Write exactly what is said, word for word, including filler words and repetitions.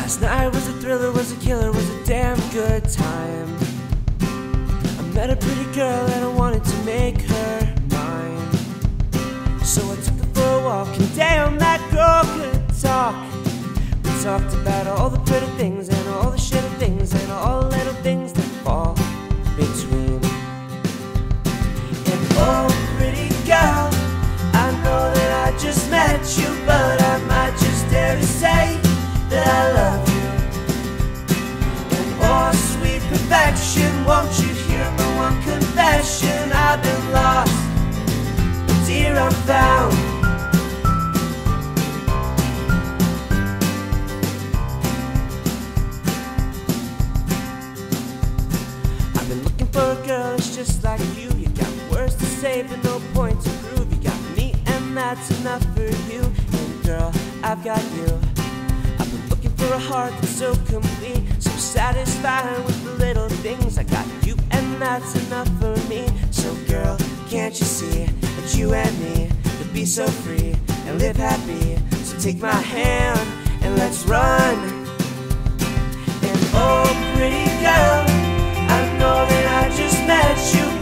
Last night was a thriller, was a killer, was a damn good time. I met a pretty girl and I wanted to make her mine. So I took her for a walk and damn, that girl could talk. We talked about all the pretty things and all the shitty things and all the little things that fall between. And oh, pretty girl, I know that I just met you, but I might just dare to say that I love you. And oh, sweet perfection, won't you hear my one confession? I've been lost, but dear, I'm found. I've been looking for a girl that's just like you. You got words to say but no point to prove. You got me and that's enough for you. And girl, I've got you. I've been looking for a heart that's so complete, so satisfied with the little things. I got you and that's enough for me. So girl, can't you see that you and me could be so free and live happy? So take my hand and let's run. And oh, pretty girl, I know that I just met you,